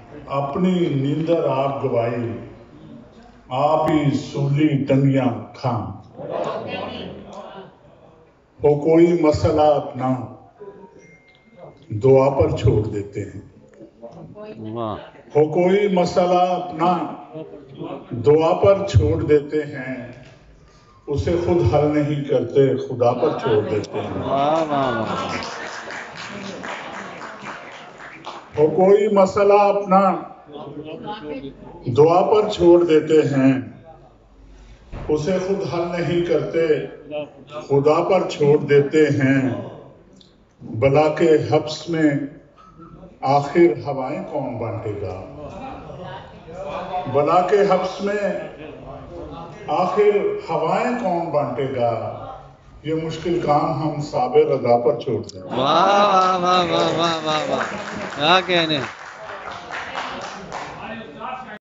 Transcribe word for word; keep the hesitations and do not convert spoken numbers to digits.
اپنی نیندر آپ گوائی، آپ ہی سولی ٹنگیاں کھاں، ہو کوئی مسئلہ اپنا دعا پر چھوڑ دیتے ہیں، ہو کوئی مسئلہ اپنا دعا پر چھوڑ دیتے ہیں، اسے خود حل نہیں کرتے خدا پر چھوڑ دیتے ہیں۔ ہو کوئی مسئلہ اپنا دعا پر چھوڑ دیتے ہیں، اسے خود حل نہیں کرتے خدا پر چھوڑ دیتے ہیں۔ بلا کے حبس میں آخر ہوائیں کون بانٹے گا، بلا کے حبس میں آخر ہوائیں کون بانٹے گا، یہ مشکل کام ہم صابر رضا پر چھوڑ دیتے ہیں۔ واہ واہ واہ واہ واہ واہ، کیا کہنے